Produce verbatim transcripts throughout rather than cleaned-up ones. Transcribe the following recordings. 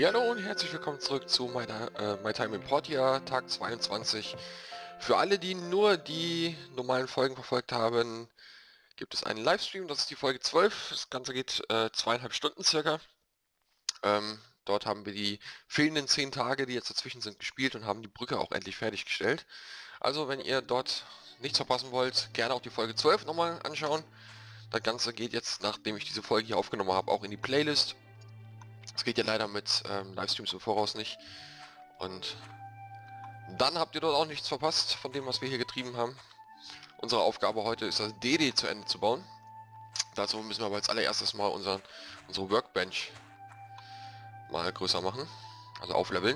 Hallo und herzlich willkommen zurück zu meiner äh, My Time in Portia, Tag zweiundzwanzig. Für alle, die nur die normalen Folgen verfolgt haben, gibt es einen Livestream, das ist die Folge zwölf. Das Ganze geht äh, zweieinhalb Stunden circa. Ähm, dort haben wir die fehlenden zehn Tage, die jetzt dazwischen sind, gespielt und haben die Brücke auch endlich fertiggestellt. Also wenn ihr dort nichts verpassen wollt, gerne auch die Folge zwölf nochmal anschauen. Das Ganze geht jetzt, nachdem ich diese Folge hier aufgenommen habe, auch in die Playlist. Es geht ja leider mit ähm, Livestreams im Voraus nicht. Und dann habt ihr dort auch nichts verpasst von dem, was wir hier getrieben haben. Unsere Aufgabe heute ist, das D D zu Ende zu bauen. Dazu müssen wir aber als allererstes mal unseren, unsere Workbench mal größer machen. Also aufleveln.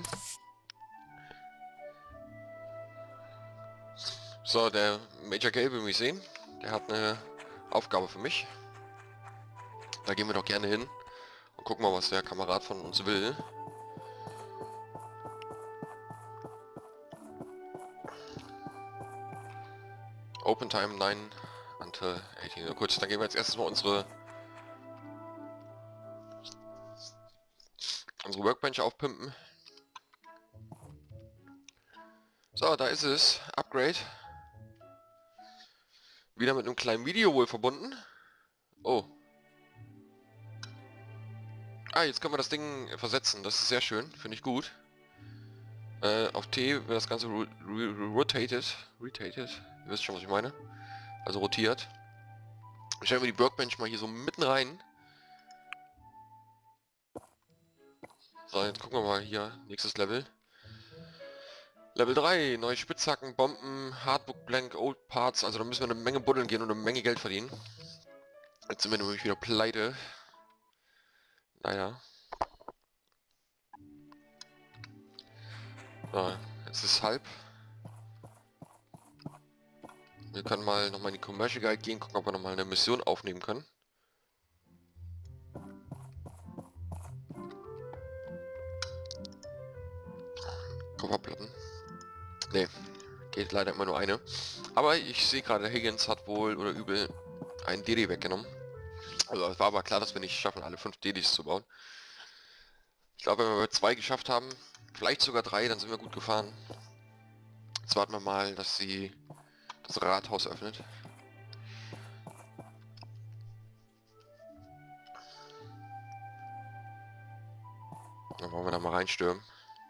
So, der Major Gale will mich sehen. Der hat eine Aufgabe für mich. Da gehen wir doch gerne hin und gucken mal, was der Kamerad von uns will. Open Time neun until achtzehn. Gut, dann gehen wir jetzt erstmal unsere unsere Workbench aufpimpen. So, da ist es. Upgrade. Wieder mit einem kleinen Video wohl verbunden. Oh. Ah, jetzt können wir das Ding versetzen. Das ist sehr schön. Finde ich gut. Äh, auf T wird das Ganze rotated. Rotated. Ihr wisst schon, was ich meine. Also rotiert. Stellen wir die Workbench mal hier so mitten rein. So, jetzt gucken wir mal hier. Nächstes Level. Level drei. Neue Spitzhacken, Bomben, Hardbook Blank, Old Parts. Also da müssen wir eine Menge buddeln gehen und eine Menge Geld verdienen. Jetzt sind wir nämlich wieder pleite. Naja. So, jetzt ist halb. Wir können mal nochmal in die Commercial Guide gehen, gucken, ob wir nochmal eine Mission aufnehmen können. Kupferplatten. Ne, geht leider immer nur eine. Aber ich sehe gerade, Higgins hat wohl oder übel einen D D weggenommen. Also es war aber klar, dass wir nicht schaffen, alle fünf D Ds zu bauen. Ich glaube, wenn wir zwei geschafft haben, vielleicht sogar drei, dann sind wir gut gefahren. Jetzt warten wir mal, dass sie das Rathaus öffnet. Dann wollen wir da mal reinstürmen.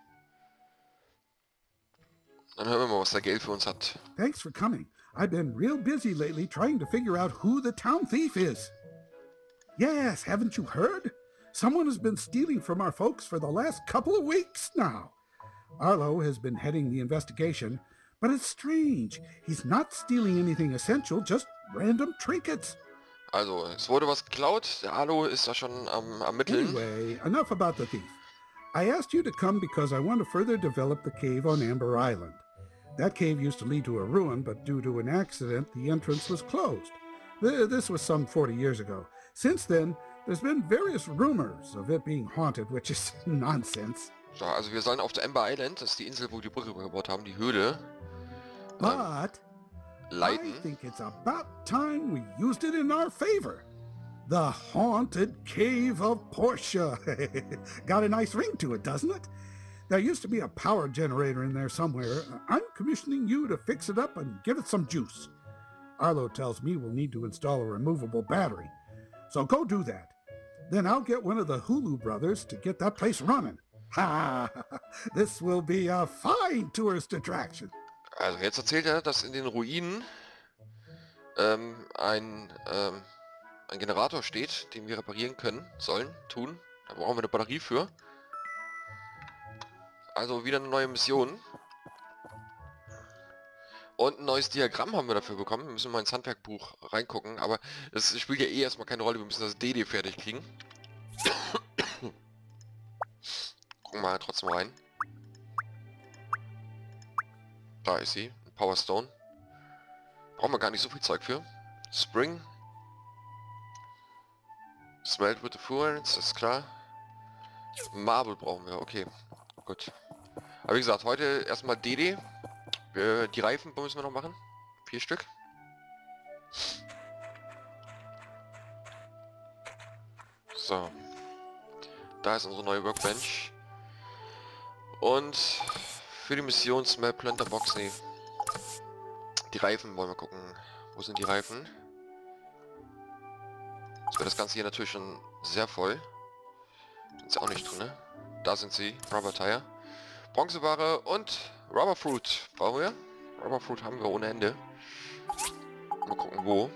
Dann hören wir mal, was der Geld für uns hat. Thanks for coming. I've been real busy lately trying to figure out who the town thief is. Yes, haven't you heard? Someone has been stealing from our folks for the last couple of weeks now. Arlo has been heading the investigation, but it's strange. He's not stealing anything essential, just random trinkets. Also, es wurde was geklaut. Der Arlo ist da schon am Ermitteln. Anyway, enough about the thief. I asked you to come because I want to further develop the cave on Amber Island. That cave used to lead to a ruin, but due to an accident, the entrance was closed. Th- This was some forty years ago. Since then, there's been various rumors of it being haunted, which is nonsense. So, also wir sollen auf der Amber Island, das ist die Insel, wo die Brücke gebaut haben, die Höhle, But I leiten. think it's about time we used it in our favor. The Haunted Cave of Portia. Got a nice ring to it, doesn't it? There used to be a power generator in there somewhere. I'm commissioning you to fix it up and give it some juice. Arlo tells me we'll need to install a removable battery. So go do that. Then I'll get one of the Hulu brothers to get that place running. Ha! This will be a fine tourist attraction. Also jetzt erzählt er, dass in den Ruinen ähm, ein, ähm, ein Generator steht, den wir reparieren können, sollen, tun. Da brauchen wir eine Batterie für. Also wieder eine neue Mission. Und ein neues Diagramm haben wir dafür bekommen. Wir müssen mal ins Handwerkbuch reingucken, aber es spielt ja eh erstmal keine Rolle. Wir müssen das D D fertig kriegen. Gucken wir mal trotzdem rein. Da ist sie. Power Stone. Brauchen wir gar nicht so viel Zeug für. Spring. Smelt with the Fluence, das ist klar. Marble brauchen wir, okay. Gut. Aber wie gesagt, heute erstmal D D. Wir, die Reifen müssen wir noch machen. Vier Stück. So. Da ist unsere neue Workbench. Und für die Missionsmap Planter Box, nee. Die Reifen wollen wir gucken. Wo sind die Reifen? Jetzt wird das Ganze hier natürlich schon sehr voll. Sind sie auch nicht drin, ne? Da sind sie. Rubber Tire. Bronzeware und Rubber Fruit brauchen wir. Rubber Fruit haben wir ohne Ende. Mal gucken wo.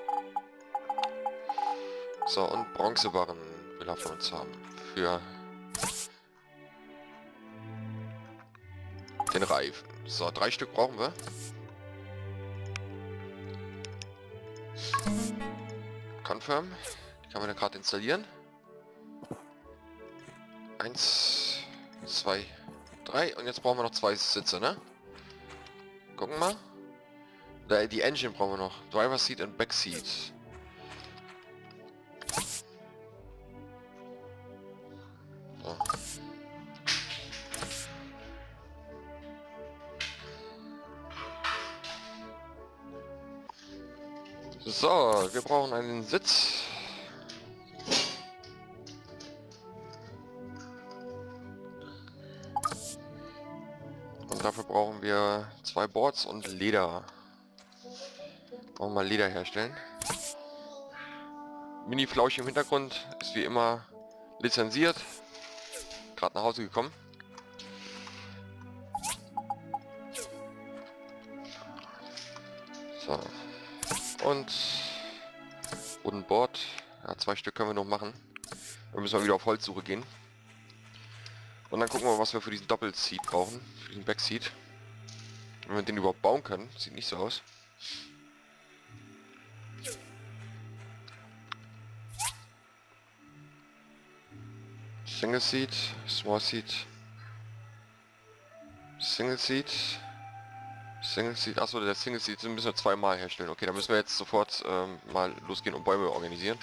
So, und Bronzewaren will er von uns haben. Für den Reifen. So, drei Stück brauchen wir. Confirm. Die kann man ja gerade installieren. Eins, zwei, drei. Und jetzt brauchen wir noch zwei Sitze, ne? Gucken wir mal. Die Engine brauchen wir noch. Driver Seat und Back Seat. So. So, wir brauchen einen Sitz. Und dafür brauchen wir zwei Boards und Leder. Brauchen wir mal Leder herstellen. Mini-Flausch im Hintergrund ist wie immer lizenziert. Gerade nach Hause gekommen. So. Und Wooden Board. Ja, zwei Stück können wir noch machen. Dann müssen wir wieder auf Holzsuche gehen. Und dann gucken wir, was wir für diesen Doppelseat brauchen. Für diesen Backseat. Wenn wir den überhaupt bauen können. Sieht nicht so aus. Single Seat, Small Seat, Single Seat, Single Seat, achso, der Single Seat müssen wir zweimal herstellen. Okay, dann müssen wir jetzt sofort ähm, mal losgehen und Bäume organisieren.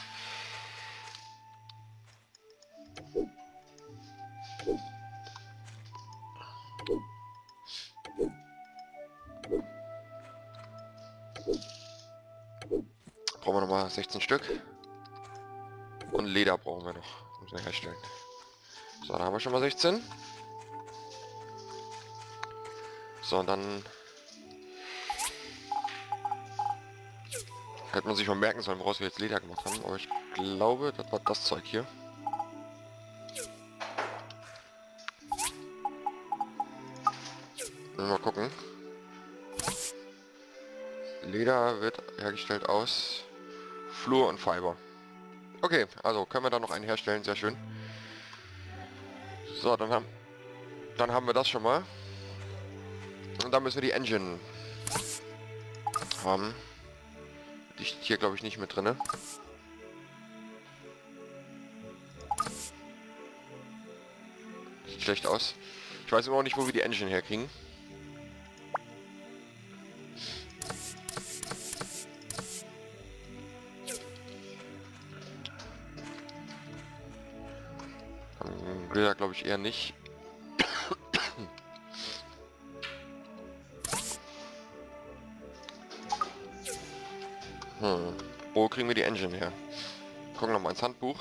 Brauchen wir nochmal sechzehn Stück. Und Leder brauchen wir noch, müssen wir herstellen. So, da haben wir schon mal sechzehn. So, und dann hätte man sich mal merken sollen, woraus wir jetzt Leder gemacht haben. Aber ich glaube, das war das Zeug hier. Mal gucken. Leder wird hergestellt aus Flur und Fiber. Okay, also können wir da noch einen herstellen, sehr schön. So, dann haben, dann haben wir das schon mal. Und dann müssen wir die Engine haben. Die steht hier, glaube ich, nicht mit drin. Sieht schlecht aus. Ich weiß immer noch nicht, wo wir die Engine herkriegen. Griller glaube ich eher nicht. Hm. Wo kriegen wir die Engine her? Gucken wir mal ins Handbuch.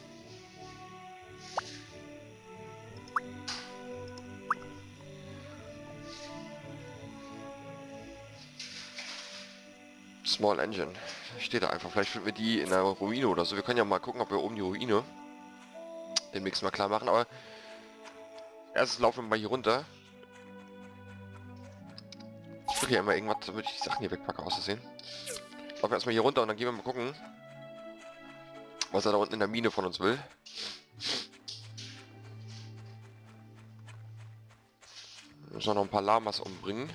Small Engine. Steht da einfach. Vielleicht finden wir die in einer Ruine oder so. Wir können ja mal gucken, ob wir oben die Ruine demnächst mal klar machen, aber erst laufen wir mal hier runter. Ich drücke ja immer irgendwas, damit ich die Sachen hier wegpacke, auszusehen. Laufen wir erstmal hier runter und dann gehen wir mal gucken, was er da unten in der Mine von uns will. Wir müssen noch ein paar Lamas umbringen.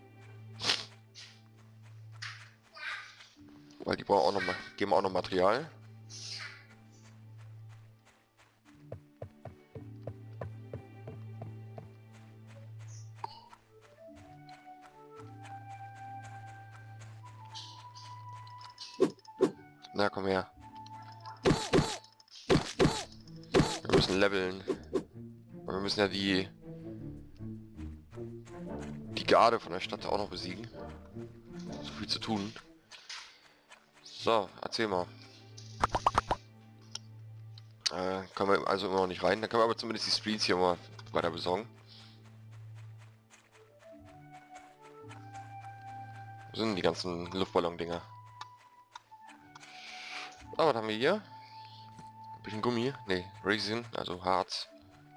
Weil die brauchen auch noch mal, geben auch noch Material. Na, komm her. Wir müssen leveln. Wir müssen ja die die Garde von der Stadt auch noch besiegen. So viel zu tun. So, erzähl mal. Äh, können wir also immer noch nicht rein. Dann können wir aber zumindest die Screens hier mal weiter besorgen. Wo sind die ganzen Luftballon-Dinger? Ah, was haben wir hier? Ein bisschen Gummi. Ne, Resin, also Harz.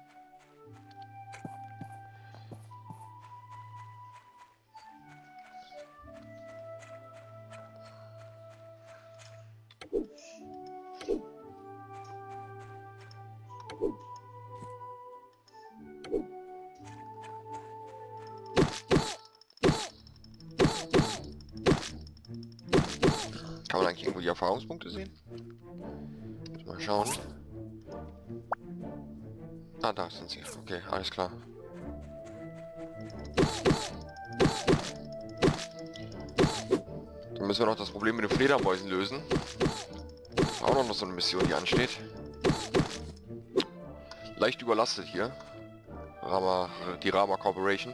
Kann man eigentlich irgendwo die Erfahrungspunkte sehen? Mal schauen. Ah, da sind sie. Okay, alles klar. Dann müssen wir noch das Problem mit den Fledermäusen lösen. Auch noch so eine Mission, die ansteht. Leicht überlastet hier. Rama, die Rama Corporation.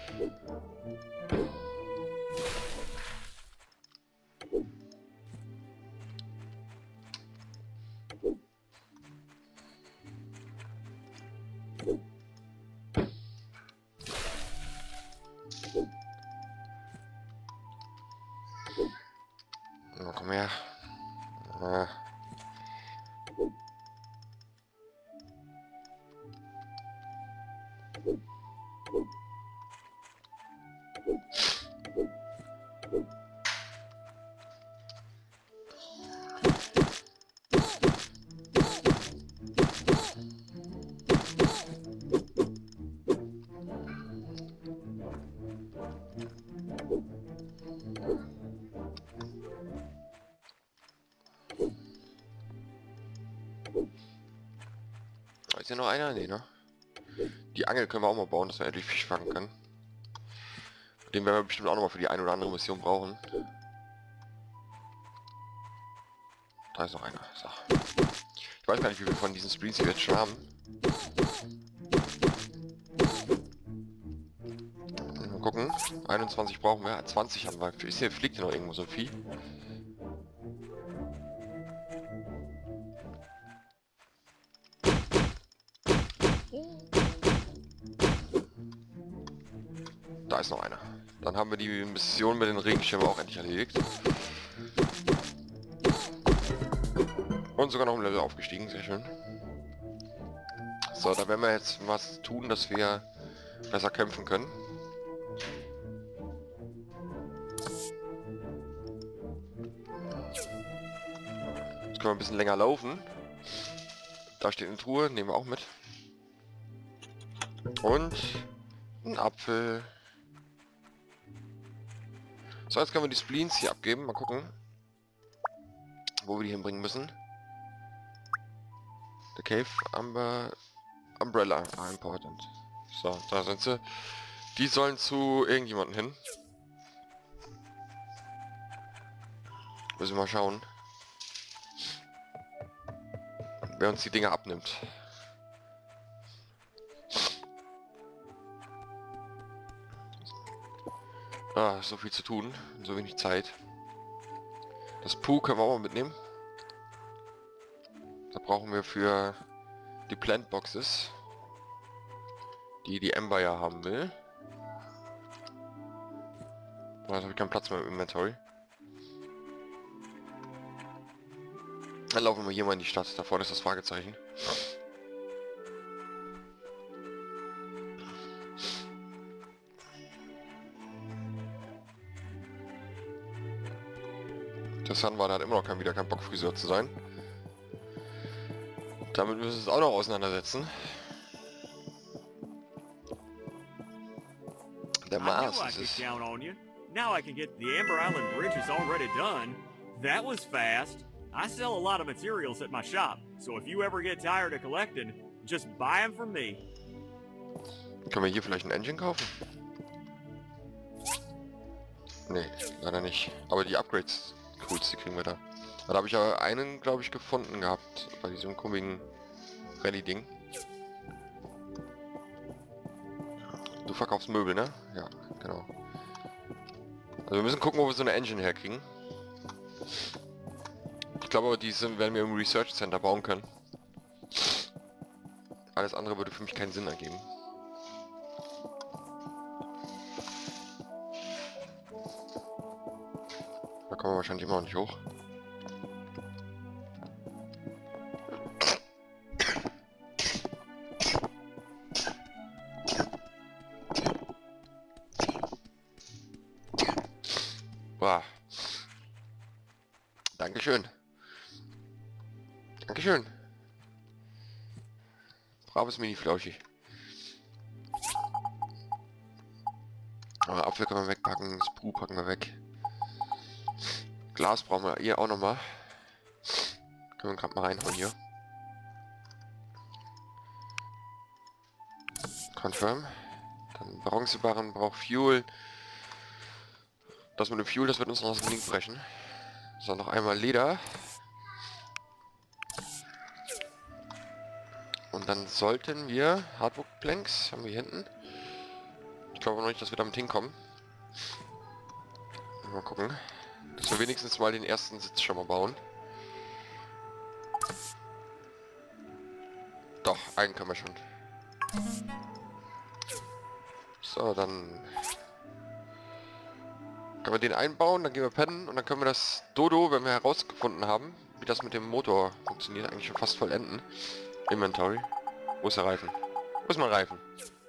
Na, komm her. Ah. Ist hier noch einer? Nee, ne? Die Angel können wir auch mal bauen, dass wir endlich Fisch fangen können. Den werden wir bestimmt auch noch mal für die eine oder andere Mission brauchen. Da ist noch einer. So. Ich weiß gar nicht, wie viel von diesen Screens wir jetzt schon haben. Mal gucken. einundzwanzig brauchen wir. zwanzig haben wir. Ist hier, fliegt hier noch irgendwo so ein Vieh? Da ist noch einer. Dann haben wir die Mission mit den Regenschirmen auch endlich erledigt. Und sogar noch ein Level aufgestiegen, sehr schön. So, da werden wir jetzt was tun, dass wir besser kämpfen können. Jetzt können wir ein bisschen länger laufen. Da steht eine Truhe, nehmen wir auch mit. Und ein Apfel. So, jetzt können wir die Spleens hier abgeben. Mal gucken, wo wir die hinbringen müssen. The Cave Amber Umbrella are important. So, da sind sie. Die sollen zu irgendjemanden hin. Müssen wir mal schauen, wer uns die Dinger abnimmt. Ah, so viel zu tun, so wenig Zeit. Das Poo können wir auch mal mitnehmen. Da brauchen wir für die Plant Boxes, die die Ember ja haben will. Da habe ich keinen Platz mehr im Inventory. Dann laufen wir hier mal in die Stadt. Da vorne ist das Fragezeichen. Interessant war, da hat immer noch kein, wieder kein Bock, Friseur zu sein. Damit müssen wir es auch noch auseinandersetzen. Der Mars ist es. Now I can get the Amber Island bridges already done. That was fast. I sell a lot of materials at my shop, so if you ever get tired of collecting, just buy them from me. Können wir hier vielleicht ein Engine kaufen? Nee, leider nicht. Aber die Upgrades, coolste kriegen wir da. Da habe ich aber einen, glaube ich, gefunden gehabt bei diesem komischen Rallye-Ding. Du verkaufst Möbel, ne? Ja, genau. Also wir müssen gucken, wo wir so eine Engine herkriegen. Ich glaube aber, diese werden wir im Research Center bauen können. Alles andere würde für mich keinen Sinn ergeben. kommen wir wahrscheinlich immer noch nicht hoch. Wow. Dankeschön. Dankeschön. Braves Mini-Flauschi. Aber Apfel können wir wegpacken, das Puh packen wir weg. Glas brauchen wir hier auch nochmal. Können wir gerade mal reinhauen hier. Confirm. Dann Bronzebarren braucht Fuel. Das mit dem Fuel, das wird uns noch das Link brechen. So, noch einmal Leder. Und dann sollten wir Hardwood Planks, haben wir hier hinten. Ich glaube noch nicht, dass wir damit hinkommen. Mal gucken. Dass wir wenigstens mal den ersten Sitz schon mal bauen. Doch, einen können wir schon. So, dann können wir den einbauen, dann gehen wir pennen und dann können wir das Dodo, wenn wir herausgefunden haben, wie das mit dem Motor funktioniert, eigentlich schon fast vollenden. Inventory. Wo ist der Reifen? Wo ist mein Reifen?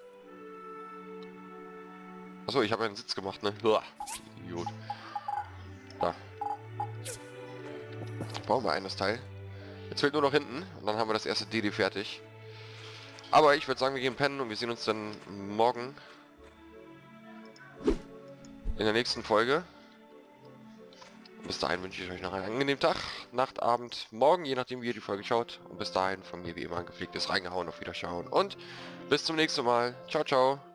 Achso, ich habe einen Sitz gemacht, ne? Uah, Idiot. Da. Bauen wir ein, das Teil. Jetzt fehlt nur noch hinten und dann haben wir das erste D D fertig. Aber ich würde sagen, wir gehen pennen und wir sehen uns dann morgen in der nächsten Folge. Bis dahin wünsche ich euch noch einen angenehmen Tag, Nacht, Abend, Morgen, je nachdem wie ihr die Folge schaut. Und bis dahin von mir wie immer ein gepflegtes Reingehauen, auf Wiederschauen und bis zum nächsten Mal. Ciao, ciao.